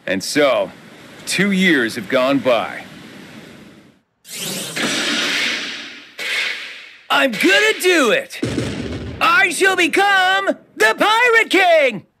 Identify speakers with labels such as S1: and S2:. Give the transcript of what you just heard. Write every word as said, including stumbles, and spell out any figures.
S1: And so, two years have gone by. I'm gonna do it! I shall become the Pirate King!